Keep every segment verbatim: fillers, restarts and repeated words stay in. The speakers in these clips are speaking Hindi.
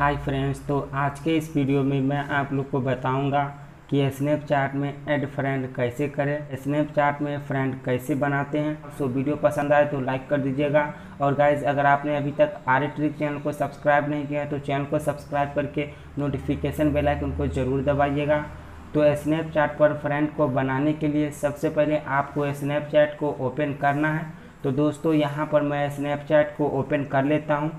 हाय फ्रेंड्स, तो आज के इस वीडियो में मैं आप लोग को बताऊंगा कि स्नैपचैट में ऐड फ्रेंड कैसे करें, स्नैपचैट में फ्रेंड कैसे बनाते हैं। सो वीडियो पसंद आए तो लाइक कर दीजिएगा। और गाइज, अगर आपने अभी तक आर ए ट्रिक चैनल को सब्सक्राइब नहीं किया है तो चैनल को सब्सक्राइब करके नोटिफिकेशन बेल आइकन को ज़रूर दबाइएगा। तो स्नैपचैट पर फ्रेंड को बनाने के लिए सबसे पहले आपको स्नैपचैट को ओपन करना है। तो दोस्तों, यहाँ पर मैं स्नैपचैट को ओपन कर लेता हूँ।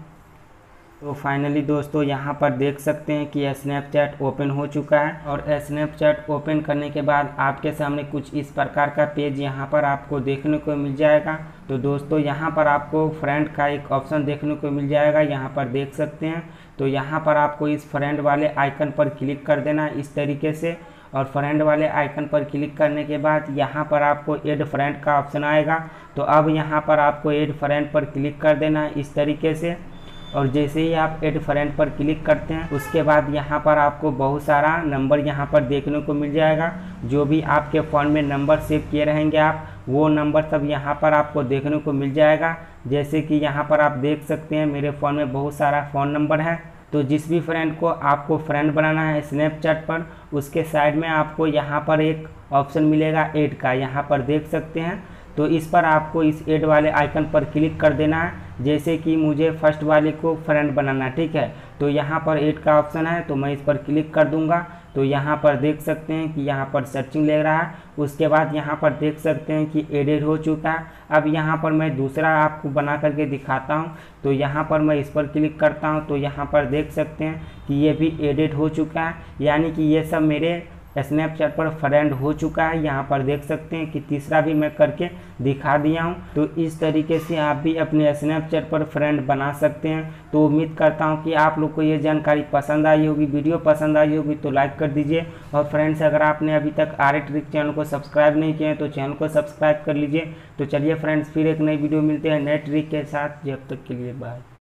तो फाइनली दोस्तों, यहाँ पर देख सकते हैं कि स्नैपचैट ओपन हो चुका है। और स्नैपचैट ओपन करने के बाद आपके सामने कुछ इस प्रकार का पेज यहाँ पर आपको देखने को मिल जाएगा। तो दोस्तों, यहाँ पर आपको फ्रेंड का एक ऑप्शन देखने को मिल जाएगा, यहाँ पर देख सकते हैं। तो यहाँ पर आपको इस फ्रेंड वाले आइकन पर क्लिक कर देना इस तरीके से। और फ्रेंड वाले आइकन पर क्लिक करने के बाद यहाँ पर आपको ऐड फ्रेंड का ऑप्शन आएगा। तो अब यहाँ पर आपको ऐड फ्रेंड पर क्लिक कर देना इस तरीके से। और जैसे ही आप ऐड फ्रेंड पर क्लिक करते हैं उसके बाद यहाँ पर आपको बहुत सारा नंबर यहाँ पर देखने को मिल जाएगा। जो भी आपके फ़ोन में नंबर सेव किए रहेंगे आप, वो नंबर सब यहाँ पर आपको देखने को मिल जाएगा। जैसे कि यहाँ पर आप देख सकते हैं मेरे फ़ोन में बहुत सारा फ़ोन नंबर है। तो जिस भी फ्रेंड को आपको फ्रेंड बनाना है स्नैपचैट पर, उसके साइड में आपको यहाँ पर एक ऑप्शन मिलेगा ऐड का, यहाँ पर देख सकते हैं। तो इस पर आपको इस ऐड वाले आइकन पर क्लिक कर देना है। जैसे कि मुझे फर्स्ट वाले को फ्रेंड बनाना, ठीक है। तो यहाँ पर ऐड का ऑप्शन है, तो मैं इस पर क्लिक कर दूंगा। तो यहाँ पर देख सकते हैं कि यहाँ पर सर्चिंग ले रहा है। उसके बाद यहाँ पर देख सकते हैं कि एडेड हो चुका है। अब यहाँ पर मैं दूसरा आपको बना करके दिखाता हूँ। तो यहाँ पर मैं इस पर क्लिक करता हूँ, तो यहाँ पर देख सकते हैं कि ये भी एडेड हो चुका है, यानी कि ये सब मेरे स्नैपचैट पर फ्रेंड हो चुका है। यहाँ पर देख सकते हैं कि तीसरा भी मैं करके दिखा दिया हूँ। तो इस तरीके से आप भी अपने स्नैपचैट पर फ्रेंड बना सकते हैं। तो उम्मीद करता हूँ कि आप लोग को ये जानकारी पसंद आई होगी। वीडियो पसंद आई होगी तो लाइक कर दीजिए। और फ्रेंड्स, अगर आपने अभी तक आर ए ट्रिक चैनल को सब्सक्राइब नहीं किया है तो चैनल को सब्सक्राइब कर लीजिए। तो चलिए फ्रेंड्स, फिर एक नई वीडियो मिलते हैं नए ट्रिक के साथ। जब तक के लिए बाय।